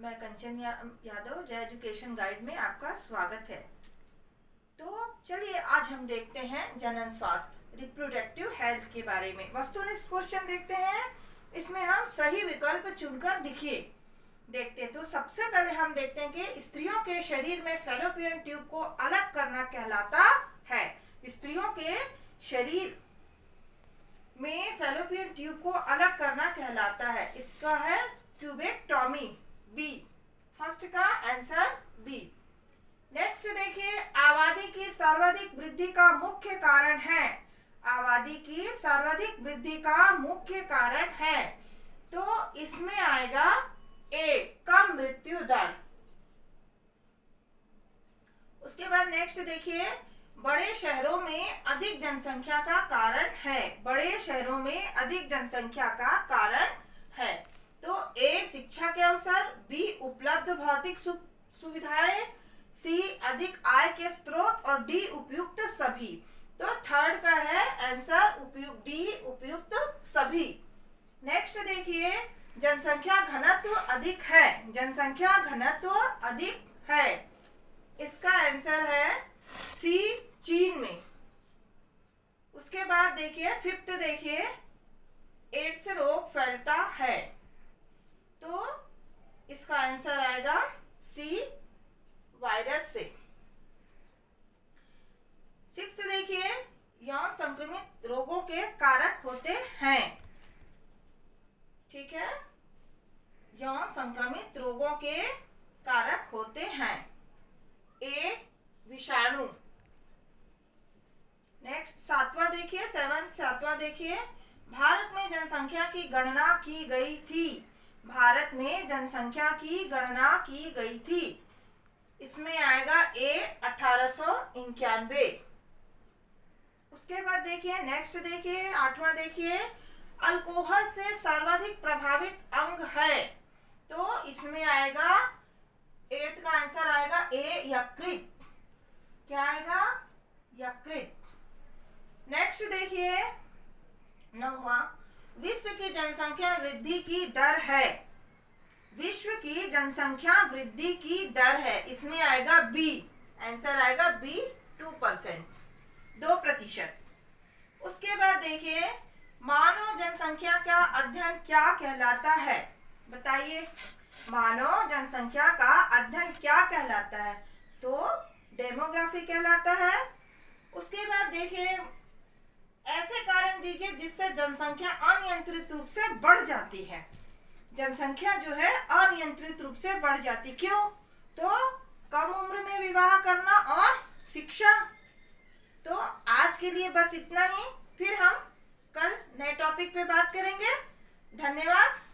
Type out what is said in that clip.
मैं कंचन यादव जय education guide में आपका स्वागत है। तो चलिए आज हम देखते हैं जनन स्वास्थ्य रिप्रोडक्टिव हेल्थ के बारे में। वस्तुनिष्ठ क्वेश्चन देखते हैं, इसमें हम सही विकल्प चुनकर लिखिए। देखते हैं, तो सबसे पहले हम देखते हैं कि स्त्रियों के शरीर में फैलोपियन ट्यूब को अलग करना कहलाता है। स्त्रियों के शरीर में फैलोपियन ट्यूब को अलग करना कहलाता है। इसका है ट्यूबेक्टॉमी, बी। फर्स्ट का आंसर बी। नेक्स्ट देखिए, आबादी की सर्वाधिक वृद्धि का मुख्य कारण है। आबादी की सर्वाधिक वृद्धि का मुख्य कारण है, तो इसमें आएगा ए, कम मृत्यु दर। उसके बाद नेक्स्ट देखिए, बड़े शहरों में अधिक जनसंख्या का कारण है। बड़े शहरों में अधिक जनसंख्या का कारण है, तो ए, शिक्षा के अवसर, बी, उपलब्ध भौतिक सुविधाएं, सी, अधिक आय के स्रोत और डी, उपयुक्त सभी। तो थर्ड का है आंसर उपयुक्त, डी, उपयुक्त सभी। नेक्स्ट देखिए, जनसंख्या घनत्व अधिक है। जनसंख्या घनत्व अधिक है, इसका आंसर है सी, चीन में। उसके बाद देखिए फिफ्थ देखिए, एड्स रोग फैलता है, तो इसका आंसर आएगा सी, वायरस से। सिक्स्थ देखिए, यौन संक्रमित रोगों के कारक होते हैं। ठीक है, यौन संक्रमित रोगों के कारक होते हैं। ए, विषाणु। नेक्स्ट सातवां देखिए, सातवां देखिए, भारत में जनसंख्या की गणना की गई थी। भारत में जनसंख्या की गणना की गई थी, इसमें आएगा ए, 1891। उसके बाद देखिए नेक्स्ट देखिए, आठवां देखिए, अल्कोहल से सर्वाधिक प्रभावित अंग है, तो इसमें आएगा एट्थ का आंसर आएगा ए, यकृत। क्या आएगा? यकृत। नेक्स्ट देखिए नौवां, विश्व की जनसंख्या वृद्धि की दर है। विश्व की जनसंख्या वृद्धि की दर है, इसमें आएगा बी, आंसर आएगा बी, 2%, 2%। उसके बाद देखिए, मानव जनसंख्या का अध्ययन क्या कहलाता है? बताइए, मानव जनसंख्या का अध्ययन क्या कहलाता है? तो डेमोग्राफी कहलाता है। उसके बाद देखिए, ऐसे कारण दीजिए जिससे जनसंख्या अनियंत्रित रूप से बढ़ जाती है। जनसंख्या जो है अनियंत्रित रूप से बढ़ जाती, क्यों? तो कम उम्र में विवाह करना और शिक्षा। तो आज के लिए बस इतना ही, फिर हम कल नए टॉपिक पे बात करेंगे। धन्यवाद।